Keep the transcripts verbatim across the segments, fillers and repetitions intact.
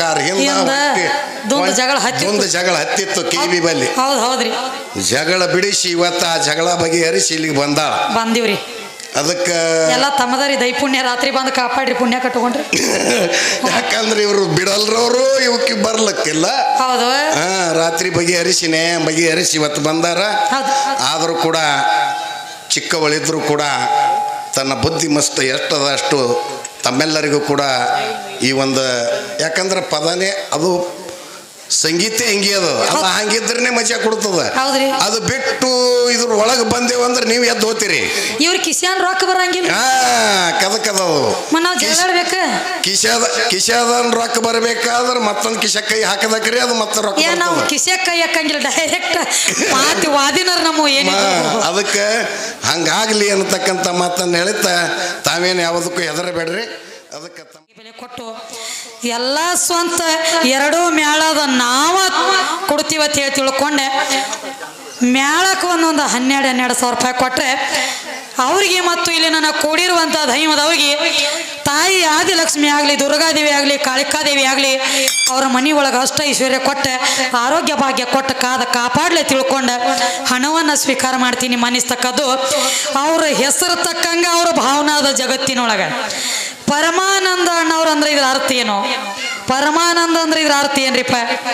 Car ಹಿಂದ ದೊಂದು ಜಗಳ ಹತ್ತಿ ಒಂದು ಜಗಳ ಹತ್ತಿತ್ತು ಕಿವಿ ಬಲ್ಲಿ. ಹೌದು ಹೌದ್ರಿ. ಜಗಳ ಬಿಡಿಸಿ ಇವತ್ತು ಆ ಜಗಳ ಬಗೆಹರಿಸಿ ಇಲ್ಲಿಗೆ ಬಂದಾಳ. ಬಂದಿವ್ರಿ. ಅದಕ್ಕೆ ಎಲ್ಲ ತಮ್ಮದಾರಿ ದೈ ಪುಣ್ಯ ರಾತ್ರಿ ಬಂದು ಕಾಪಾಡ್ರಿ ಪುಣ್ಯ ಕಟ್ಕೊಂಡ್ರಿ. ಯಾಕಂದ್ರೆ ಇವರು ಬಿಡಲ್ರವರು ಇವಕ್ಕೆ ಬರ್ಲಕ್ಕಿಲ್ಲ. ಹೌದು. ಹಾ ರಾತ್ರಿ ಬಗೆಹರಿಸಿನೇ ಬಗೆಹರಿಸಿ ಇವತ್ತು ಬಂದಾರ. ಆದರೂ ಕೂಡ ಚಿಕ್ಕವಳಿದ್ರು ಕೂಡ ತನ್ನ ಬುದ್ಧಿ ಮಸ್ತ್ ಎಷ್ಟದ ಅಷ್ಟು ತಮ್ಮೆಲ್ಲರಿಗೂ ಕೂಡ ಈ ಒಂದು ಯಾಕಂದ್ರೆ ಪದನೇ ಅದು ಸಂಗೀತ ಹೆಂಗೆ ಅದು ಅದು ಹಂಗಿದ್ರೇ ಮಜಾ ಕೊಡ್ತದ. ಅದು ಬಿಟ್ಟು ಇದ್ರ ಒಳಗೆ ಬಂದೇವು ಅಂದ್ರೆ ನೀವು ಎದ್ದು ಹೋಗ್ತೀರಿ. ಇವ್ರ ಕಿಶಾನ್ ರೊಕ್ಕ ಬರಂಗಿಲ್ಲ. ಹಾ ಕದಕದವು ಕಿಶಾದ ಕಿಶಾದನ್ ರೊಕ್ಕ ಬರ್ಬೇಕಾದ್ರೆ ಮತ್ತೊಂದು ಕಿಶ ಕೈ ಹಾಕದಕ್ರಿ ಅದು ಮತ್ತೆ ರೊಕ್ಕ. ನಾವು ಕಿಶ ಕೈ ಹಾಕಂಗಿಲ್ಲ ಡೈರೆಕ್ಟ್ ಮಾತು ವಾದಿನರ್ ನಮ್ಮ ಏನು. ಅದಕ್ಕೆ ಹಂಗಾಗ್ಲಿ ಅನ್ನತಕ್ಕಂಥ ಮಾತನ್ನು ಹೇಳ್ತಾ ತಾವೇನು ಯಾವುದಕ್ಕೂ ಹೆದರಬೇಡ್ರಿ. ಅದಕ್ಕೆ ಬೆಲೆ ಕೊಟ್ಟು ಎಲ್ಲ ಸ್ವಂತ ಎರಡೂ ಮ್ಯಾಳದ ನಾವ ಕೊಡ್ತೀವತ್ ಹೇಳಿ ತಿಳ್ಕೊಂಡೆ ಮ್ಯಾಳಕ್ಕೆ ಒಂದೊಂದು ಹನ್ನೆರಡು ಹನ್ನೆರಡು ಸಾವಿರ ರೂಪಾಯಿ ಕೊಟ್ಟರೆ ಅವ್ರಿಗೆ ಮತ್ತು ಇಲ್ಲಿ ನನ್ನ ಕೂಡಿರುವಂಥ ದೈವದವ್ರಿಗೆ ತಾಯಿ ಆದಿಲಕ್ಷ್ಮಿ ಆಗಲಿ ದುರ್ಗಾದೇವಿ ಆಗಲಿ ಕಾಳಿಕಾದೇವಿ ಆಗಲಿ ಅವರ ಮನೆ ಒಳಗೆ ಅಷ್ಟ ಐಶ್ವರ್ಯ ಕೊಟ್ಟೆ ಆರೋಗ್ಯ ಭಾಗ್ಯ ಕೊಟ್ಟ ಕಾದ ಕಾಪಾಡಲೆ ತಿಳ್ಕೊಂಡೆ ಹಣವನ್ನು ಸ್ವೀಕಾರ ಮಾಡ್ತೀನಿ ಮನಿಸ್ತಕ್ಕದ್ದು ಅವ್ರ ಹೆಸರು ತಕ್ಕಂಗ ಅವ್ರ ಭಾವನಾದ ಜಗತ್ತಿನೊಳಗೆ. ಪರಮಾನಂದ ಅಣ್ಣವ್ರು ಅಂದ್ರೆ ಇದ್ರ ಅರ್ಥ ಏನು? ಪರಮಾನಂದ ಅಂದ್ರೆ ಇದ್ರ ಅರ್ಥ ಏನ್ರಿಪ್ಪ?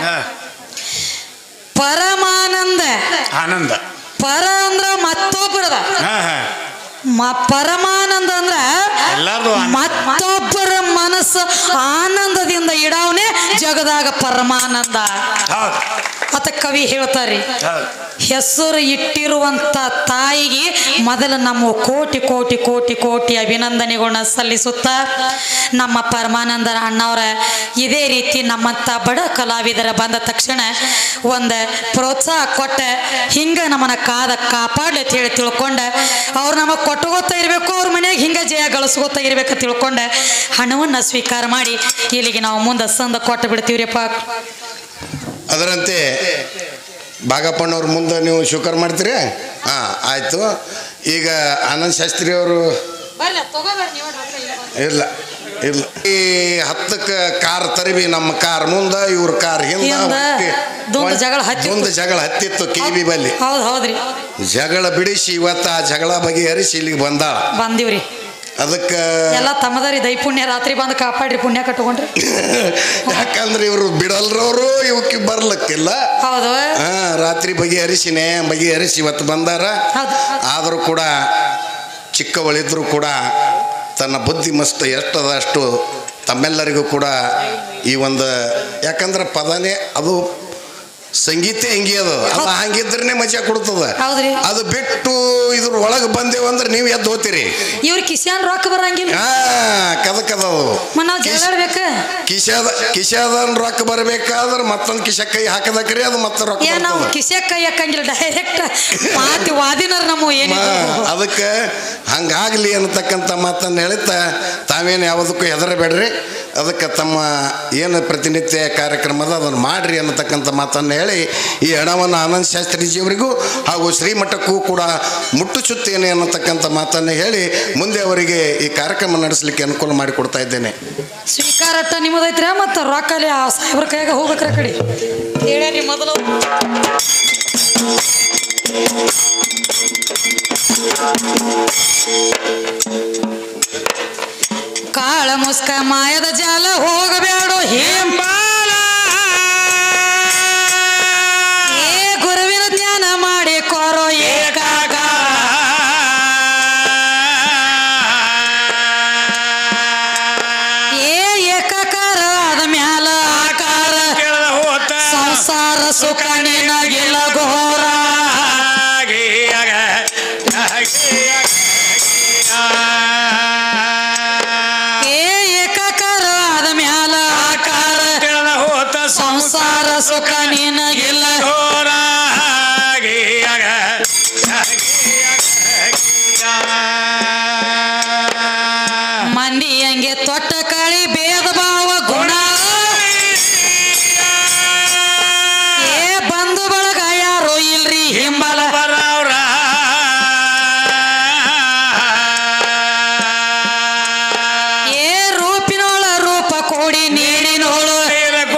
ಪರಮಾನಂದ ಆನಂದ. ಪರ ಅಂದ್ರ ಮತ್ತೊಬ್ಬರದ ಪರಮಾನಂದ ಅಂದ್ರ ಮತ್ತೊಬ್ಬರ ಮನಸ್ಸು ಆನಂದದಿಂದ ಇಡವನೇ ಜಗದಾಗ ಪರಮಾನಂದ ಅಂತ ಕವಿ ಹೇಳ್ತಾರ್ರಿ. ಹೆಸರು ಇಟ್ಟಿರುವಂತ ತಾಯಿಗೆ ಮೊದಲು ನಮ್ಮ ಕೋಟಿ ಕೋಟಿ ಕೋಟಿ ಕೋಟಿ ಅಭಿನಂದನೆಗಳನ್ನ ಸಲ್ಲಿಸುತ್ತ ನಮ್ಮ ಪರಮಾನಂದ ಅಣ್ಣವರ ಇದೇ ರೀತಿ ನಮ್ಮಂತ ಬಡ ಕಲಾವಿದರ ಬಂದ ತಕ್ಷಣ ಒಂದು ಪ್ರೋತ್ಸಾಹ ಕೊಟ್ಟ ಹಿಂಗ ನಮ್ಮನ್ನ ಕಾದ ಕಾಪಾಡ್ಲಿ ಅಂತ ಹೇಳಿ ತಿಳ್ಕೊಂಡ ಅವ್ರು ನಮಗೆ ಕೊಟ್ಟುಗೋತಾ ಇರಬೇಕು ಅವ್ರ ಮನೆಯಾಗ ಹಿಂಗ ಜಯ ಗಳಿಸ್ಕೋತಾ ಇರ್ಬೇಕಂತ ತಿಳ್ಕೊಂಡ ಹಣವನ್ನು ಸ್ವೀಕಾರ ಮಾಡಿ ಇಲ್ಲಿಗೆ ನಾವು ಮುಂದೆ ಸಂದ ಕೊಟ್ಟು ಬಿಡ್ತೀವ್ರಿಪ್ಪ. ಅದರಂತೆ ಭಾಗಪ್ಪನವ್ರ ಮುಂದೆ ನೀವು ಸ್ವೀಕಾರ ಮಾಡ್ತೀರಿ. ಹಾಂ ಆಯಿತು. ಈಗ ಆನಂದ್ ಶಾಸ್ತ್ರಿ ಅವರು ಇಲ್ಲ ಇಲ್ಲ ಈ ಹತ್ತಕ್ಕೆ ಕಾರ್ ತರಿವಿ ನಮ್ಮ ಕಾರ್ ಮುಂದೆ ಇವ್ರ ಕಾರ್ ಹಿಂದೆ ಒಂದು ಜಗಳ ಹತ್ತಿತ್ತು ಕಿವಿ ಬಲ್ಲಿ. ಹೌದು ಹೌದ್ರಿ. ಜಗಳ ಬಿಡಿಸಿ ಇವತ್ತು ಆ ಜಗಳ ಬಗೆಹರಿಸಿ ಇಲ್ಲಿಗೆ ಬಂದಾಳ. ಬಂದಿವ್ರಿ. ಅದಕ್ಕೆ ಎಲ್ಲ ತಮ್ಮದಾರಿ ದೈ ಪುಣ್ಯ ರಾತ್ರಿ ಬಂದು ಕಾಪಾಡ್ರಿ ಪುಣ್ಯ ಕಟ್ಕೊಂಡ್ರಿ. ಯಾಕಂದ್ರೆ ಇವರು ಬಿಡಲ್ರವರು ಇವಕ್ಕೆ ಬರ್ಲಕ್ಕಿಲ್ಲ. ಹೌದು. ಹಾ ರಾತ್ರಿ ಬಗೆಹರಿಸಿನೇ ಬಗೆಹರಿಸಿ ಇವತ್ತು ಬಂದಾರ. ಆದರೂ ಕೂಡ ಚಿಕ್ಕವಳಿದ್ರು ಕೂಡ ತನ್ನ ಬುದ್ಧಿ ಮಸ್ತ್ ಎಷ್ಟದ ಅಷ್ಟು ತಮ್ಮೆಲ್ಲರಿಗೂ ಕೂಡ ಈ ಒಂದು ಯಾಕಂದ್ರೆ ಪದನೇ ಅದು ಸಂಗೀತ ಹೆಂಗೆ ಅದು ಅದು ಹಂಗಿದ್ರೇ ಮಜಾ ಕೊಡ್ತದ. ಅದು ಬಿಟ್ಟು ಇದ್ರ ಒಳಗೆ ಬಂದೇವು ಅಂದ್ರೆ ನೀವು ಎದ್ದು ಹೋಗ್ತೀರಿ. ಇವ್ರ ಕಿಶಾನ್ ರೊಕ್ಕ ಬರಂಗಿಲ್ಲ. ಹಾ ಕದಕದವು ಕಿಶಾದ ಕಿಶಾದನ್ ರೊಕ್ಕ ಬರ್ಬೇಕಾದ್ರೆ ಮತ್ತೊಂದು ಕಿಶ ಕೈ ಹಾಕದಕ್ರಿ ಅದು ಮತ್ತೆ ರೊಕ್ಕ. ನಾವು ಕಿಶ ಕೈ ಹಾಕಂಗಿಲ್ಲ ಡೈರೆಕ್ಟ್ ಮಾತು ವಾದಿನರ್ ನಮ್ಮ ಏನು. ಅದಕ್ಕೆ ಹಂಗಾಗ್ಲಿ ಅನ್ನತಕ್ಕಂಥ ಮಾತನ್ನು ಹೇಳ್ತಾ ತಾವೇನು ಯಾವುದಕ್ಕೂ ಹೆದರಬೇಡ್ರಿ. ಅದಕ್ಕೆ ತಮ್ಮ ಏನು ಪ್ರತಿನಿತ್ಯ ಕಾರ್ಯಕ್ರಮದ ಅದನ್ನು ಮಾಡ್ರಿ ಅನ್ನತಕ್ಕಂಥ ಮಾತನ್ನು ಹೇಳಿ ಈ ಹಣವನ್ನು ಆನಂದ್ ಶಾಸ್ತ್ರಿಜಿಯವರಿಗೂ ಹಾಗೂ ಶ್ರೀಮಠಕ್ಕೂ ಕೂಡ ಮುಟ್ಟುಚುತ್ತೇನೆ ಅನ್ನತಕ್ಕಂಥ ಮಾತನ್ನು ಹೇಳಿ ಮುಂದೆ ಅವರಿಗೆ ಈ ಕಾರ್ಯಕ್ರಮ ನಡೆಸಲಿಕ್ಕೆ ಅನುಕೂಲ ಮಾಡಿಕೊಡ್ತಾ ಇದ್ದೇನೆ. ಸ್ವೀಕಾರಟ್ಟ ನಿಮ್ಮದೈತ್ರಿ ಮತ್ತು ರೊಕ್ಕಲ್ಲಿ ಆ ಸಾಹೇಬ್ರ ಕೈಯಾಗ ಹೋಗ್ಬೇಕ್ರ ಕಡೆ ಹೇಳಿ ಮೊದಲು. ಕಾಳ ಮುಸ್ಕ ಮಾಯದ ಜಾಲ ಹೋಗಬೇಡೋ ಹಿಂಬಾಲ ಏ ಗುರುವಿನ ಜ್ಞಾನ ಮಾಡಿ ಕೊರೋ ಏಕಾಗ ಏ ಏಕಾಕಾರ ಆದ ಮ್ಯಾಲ ಆಕಾರ ಸಂಸಾರ ಸುಖ ನಿನಗಿಲ್ಲ ಘೋರ ಸಂಸಾರ ಸುಖ ನಿನಗಿಲ್ಲ ಮಂದಿ ಹಂಗೆ ತೊಟ್ಟ ಕಳಿ ಭೇದ ಭಾವ ಗುಣ ಏ ಬಂಧು ಬಳಗ ಯಾರು ಇಲ್ರಿ ಹಿಂಬಲ ಬರವ್ರ ಏ ರೂಪಿನೋಳ ರೂಪ ಕೂಡಿ ನೀಡಿನೋಳು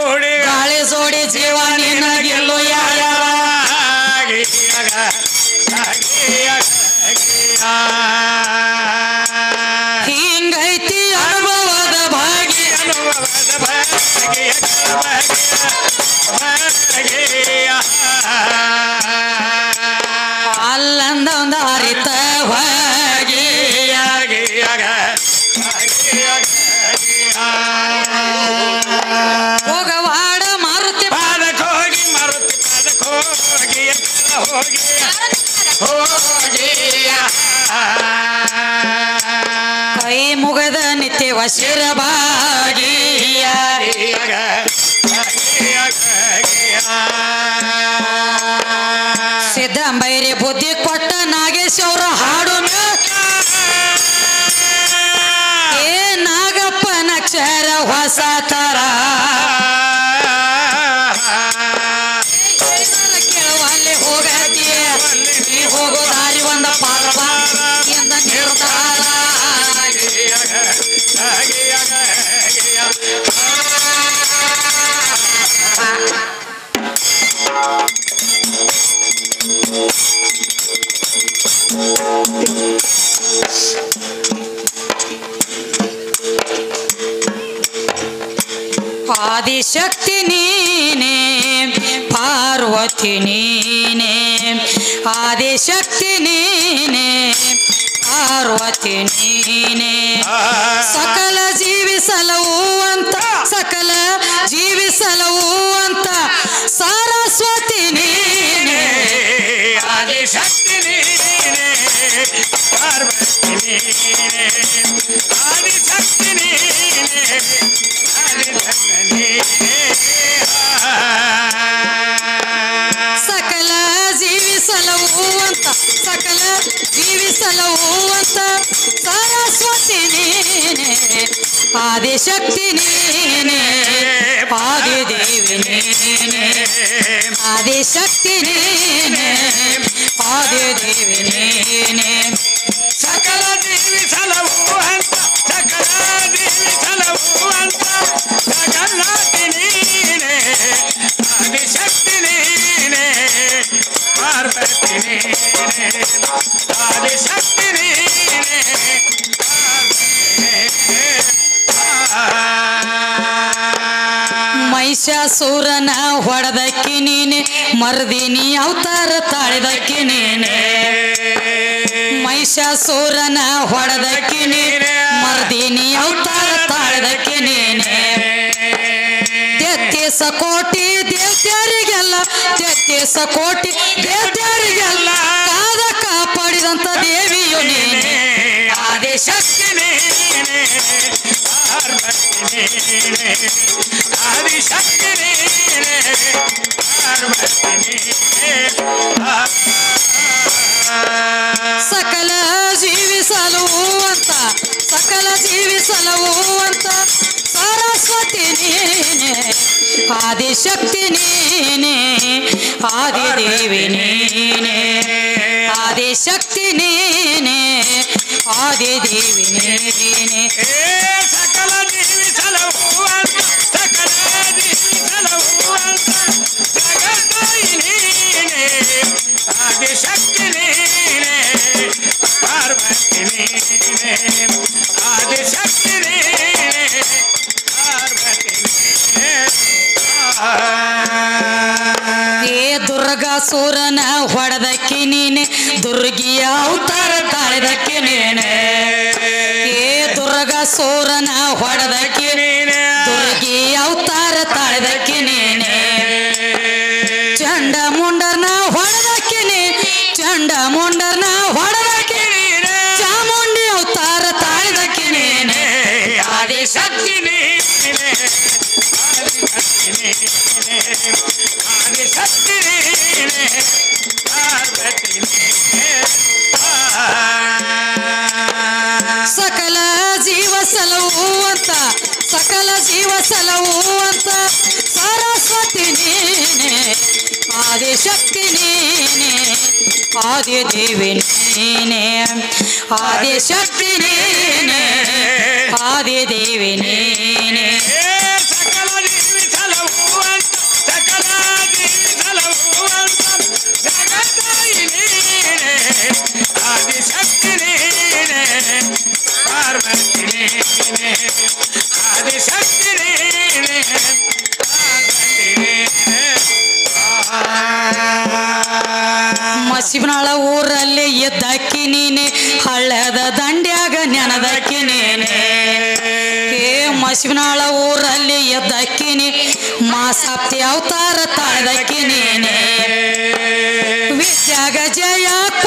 ಬಗೆಯ ಬಗೆಯ ಅಲ್ಲಂದ ಒಂದು ಅರಿತ ಹೋಗವಾಡ ಮಾರುತಿ ಪಾದಕ್ಕೆ ಹೋಗಿ ಮಾರುತಿ ಪಾದಕ್ಕೆ ಹೋಗಿ ಹೋಗಿ ಹೋಗಿ ಕೈ ಮುಗದ ನಿತ್ಯ ವಶಿರಬಾಗಿಯ ಸಿದ್ದಂಬೈರಿ ಬುದ್ಧಿ ಕೊಟ್ಟ ನಾಗೇಶ್ ಅವರ ಹಾಡು ಏ ನಾಗಪ್ಪನ ಅಕ್ಷರ ಹೊಸ ತರ ಕೇಳುವಲ್ಲಿ ಹೋಗತಿ ನೀ ಹೋಗೋ ದಾರಿ ಒಂದ ಪಾರ್ವ ಎಂದ ನಿರ್ಧಾರ ಆದಿಶಕ್ತಿ ನೀನೆ ಪಾರ್ವತಿ ನೀನೆ ಆದಿಶಕ್ತಿ ನೀನೆ ಪಾರ್ವತಿ ನೀನೆ ಸಕಲ ಜೀವಿಸಲವು ಅಂತ ಸಕಲ ಜೀವಿಸಲವು ಅಂತ ಸರಸ್ವತಿ ನೀನೆ ಆದಿಶಕ್ತಿ ನೀನೆ ಪಾರ್ವತಿ ನೀನೆ ಆದಿಶಕ್ತಿ ನೀನೆ ಸಕಲ ಜೀವಿಸಲವು ಅಂತ ಸಕಲ ಜೀವಿಸಲವು ಅಂತ ಸರಸ್ವತಿ ನೀನೆ ಆದಿಶಕ್ತಿ ನೀನೆ ಆದಿದೇವಿ ನೀನೆ ಆದಿಶಕ್ತಿ ನೀನೆ ಆದಿದೇವಿ ನೀನೆ ಸಕಲ ಜೀವಿಸಲವು ಅಂತ ಸಕಲ ಜೀವಿಸಲವು ಅಂತ ಜಗನ್ನಾಥಿ ನೀನೆ ಆದಿಶಕ್ತಿ ನೀನೆ ಪಾರ್ವತಿ ನೀನೆ ಆದಿಶಕ್ತಿ ನೀನೆ ಮಹಿಷಾಸುರನ ಹೊಡೆದಕ್ಕಿ ನೀನೆ ಮರ್ದಿನಿ ಅವತಾರ ತಾಳಿದಕ್ಕಿ ನೀನೆ ಮಹಿಷಾಸುರನ ಹೊಡೆದಕ್ಕಿ ನೀನೆ ಮರ್ದಿನಿ ಅವತಾರ ತಾಳಿದಕ್ಕಿ ನೀನೆ ತೆತ್ತಿಸ ಕೋಟಿ ದೇವ್ತ್ಯಾರಿಗೆಲ್ಲ ತೆತ್ತಿಸ ಕೋಟಿ ದೇವ್ತ್ಯಾರಿಗೆಲ್ಲ ಕಾದ ಕಾಪಾಡಿದಂತ ದೇವಿಯು ನೀನೆ ಆದಿಶಕ್ತಿ ನೀನೆ ಪಾರ್ವತಿ ನೀನೆ ಆದಿಶಕ್ತಿ ನೀನೆ ಪಾರ್ವತಿ ನೀನೆ ಸಕಲ ಜೀವಿಸಲವು ಅಂತ ಸಕಲ ಜೀವಿಸಲವು ಅಂತ ಸರಸ್ವತಿ ನೀನೆ ಆದಿಶಕ್ತಿ ನೀನೆ ಆದಿದೇವಿ ನೀನೆ ಆದಿಶಕ್ತಿ ನೀನೆ ಆದಿದೇವಿ ನೀನೆ ಸಕಲ ಜೀವಿಸಲವು ಅಂತ ಸಕಲ ಜೀವಿಸಲವು ಅಂತ ಜಗತ್ತಾಯಿ ನೀನೆ ಆದಿಶಕ್ತಿ ನೀನೆ ಪಾರ್ವತಿ ನೀನೆ ಆದಿಶಕ್ತಿ ನೀನೆ ಪಾರ್ವತಿ ನೀನೆ ಏ ದುರ್ಗಾಸುರನ ಹೊಡೆದಕ್ಕಿ ನೀನೆ ದುರ್ಗಿಯ ಅವತಾರ ತಾಳಿದಕ್ಕಿ ನೀನೆ ಏ ದುರ್ಗಾಸುರನ ಹೊಡೆದಕ್ಕಿ ನೀನೆ ದುರ್ಗಿ ಅವತಾರ ತಾಳಿದಕ್ಕಿ ನೀನೆ ಚಂಡ ಮುಂಡರ್ನ ಹೊಡೆದಕ್ಕಿ ನೀ ಚಂಡ ಮುಂಡರ್ನ ಹೊಡೆದಕ್ಕಿ ನೀನೆ ಚಾಮುಂಡಿ ಅವತಾರ ತಾಳಿದಕ್ಕಿ ನೀನೆ ಆದಿಶಕ್ತಿ ನೀನೆ ಆದಿಶಕ್ತಿ ನೀನೆ ಪಾರ್ವತಿ ನೀನೆ ಸಕಲ ಜೀವ ಸಲವು ಅಂತ ಸಕಲ ಜೀವ ಸಲವು ಅಂತ ಸರಸ್ವತಿ ನೀನೆ ಆದಿಶಕ್ತಿ ನೀನೆ ಆದಿದೇವಿ ನೀನೆ ಆದಿಶಕ್ತಿ ನೀನೆ ಆದಿದೇವಿ ನೀನೆ ಸಕಲ ಜೀವಿಸಲವು ಅಂತ ಸಕಲ ಜೀವಿಸಲವು ಅಂತ ಜಗತ್ತಾಯಿ ನೀನೆ ಆದಿಶಕ್ತಿ ನೀನೆ ಪಾರ್ವತಿ ನೀನೆ ಆದಿಶಕ್ತಿ ನೀನೆ ಹಳ್ಳದ ದಂಡ್ಯಾಗ ನೆನದಕ್ಕಿನಿ ಏ ಮಸಿಬನಾಳ ಊರಲ್ಲಿ ಎದ್ದಕ್ಕಿನಿ ಮಾಸಪ್ತಿ ಅವತಾರ ತಾಳ್ದಕ್ಕಿನಿ ವಿದ್ಯಾಗ ಜಯ